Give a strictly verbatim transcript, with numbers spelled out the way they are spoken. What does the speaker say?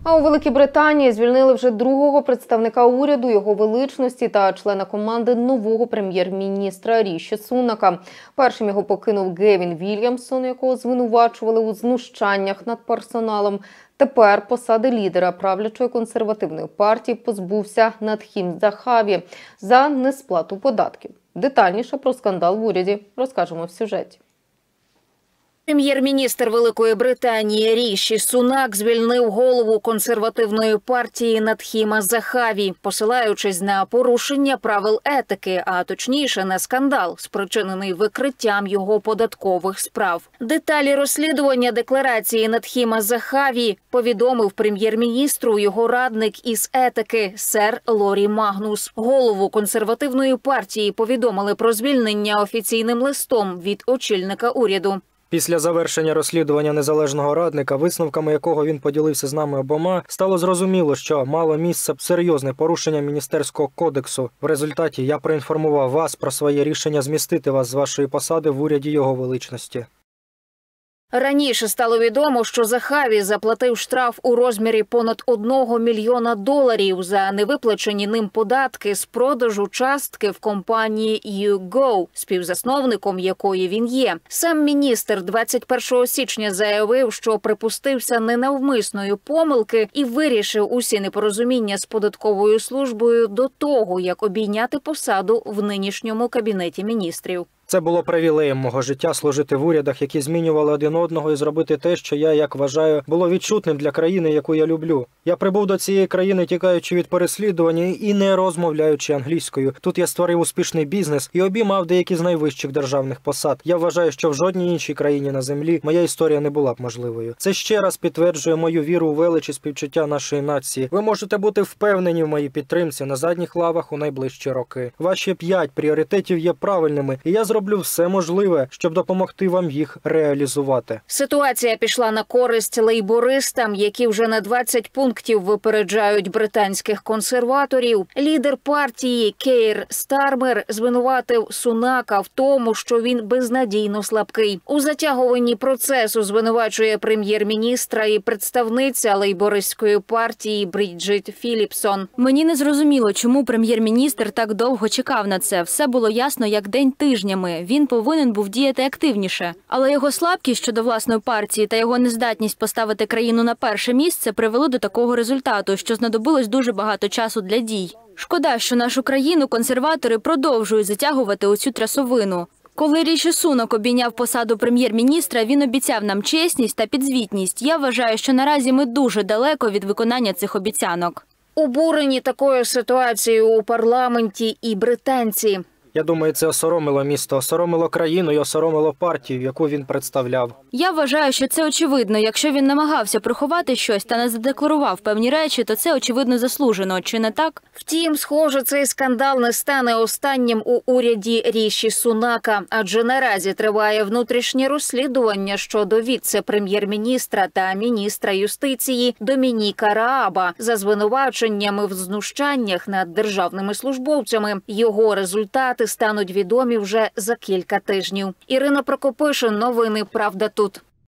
А у Великій Британії звільнили вже другого представника уряду, його величності та члена команди нового прем'єр-міністра Ріші Сунака. Першим його покинув Гевін Вільямсон, якого звинувачували у знущаннях над персоналом. Тепер посади лідера правлячої консервативної партії позбувся Надхім Захаві за несплату податків. Детальніше про скандал в уряді розкажемо в сюжеті. Прем'єр-міністр Великої Британії Ріші Сунак звільнив голову консервативної партії Надхіма Захаві, посилаючись на порушення правил етики, а точніше на скандал, спричинений викриттям його податкових справ. Деталі розслідування декларації Надхіма Захаві повідомив прем'єр-міністру його радник із етики сер Лорі Магнус. Голову консервативної партії повідомили про звільнення офіційним листом від очільника уряду. Після завершення розслідування незалежного радника, висновками якого він поділився з нами обома, стало зрозуміло, що мало місце серйозне порушення міністерського кодексу. В результаті я проінформував вас про своє рішення змістити вас з вашої посади в уряді його величності. Раніше стало відомо, що Захаві заплатив штраф у розмірі понад одного мільйона доларів за невиплачені ним податки з продажу частки в компанії YouGo, співзасновником якої він є. Сам міністр двадцять першого січня заявив, що припустився ненавмисної помилки і вирішив усі непорозуміння з податковою службою до того, як обійняти посаду в нинішньому кабінеті міністрів. Це було привілеєм мого життя служити в урядах, які змінювали один одного, і зробити те, що я, як вважаю, було відчутним для країни, яку я люблю. Я прибув до цієї країни, тікаючи від переслідування і не розмовляючи англійською. Тут я створив успішний бізнес і обіймав деякі з найвищих державних посад. Я вважаю, що в жодній іншій країні на землі моя історія не була б можливою. Це ще раз підтверджує мою віру у велич і співчуття нашої нації. Ви можете бути впевнені в моїй підтримці на задніх лавах у найближчі роки. Ваші п'ять пріоритетів є правильними, і я зроблю Роблю все можливе, щоб допомогти вам їх реалізувати. Ситуація пішла на користь лейбористам, які вже на двадцять пунктів випереджають британських консерваторів. Лідер партії Кейр Стармер звинуватив Сунака в тому, що він безнадійно слабкий. У затягуванні процесу звинувачує прем'єр-міністра і представниця лейбористської партії Бріджит Філіпсон. Мені не зрозуміло, чому прем'єр-міністр так довго чекав на це. Все було ясно, як день тижнями. Він повинен був діяти активніше. Але його слабкість щодо власної партії та його нездатність поставити країну на перше місце привели до такого результату, що знадобилось дуже багато часу для дій. Шкода, що нашу країну консерватори продовжують затягувати у цю трясовину. Коли Ріші Сунак обійняв посаду прем'єр-міністра, він обіцяв нам чесність та підзвітність. Я вважаю, що наразі ми дуже далеко від виконання цих обіцянок. Обурені такою ситуацією у парламенті і британці. Я думаю, це осоромило місто, осоромило країну і осоромило партію, яку він представляв. Я вважаю, що це очевидно. Якщо він намагався приховати щось та не задекларував певні речі, то це очевидно заслужено, чи не так? Втім, схоже, цей скандал не стане останнім у уряді Ріші Сунака, адже наразі триває внутрішнє розслідування щодо віце-прем'єр-міністра та міністра юстиції Домініка Рааба за звинуваченнями в знущаннях над державними службовцями. Його результати стануть відомі вже за кілька тижнів. Ірина Прокопишин, новини «Правда тут».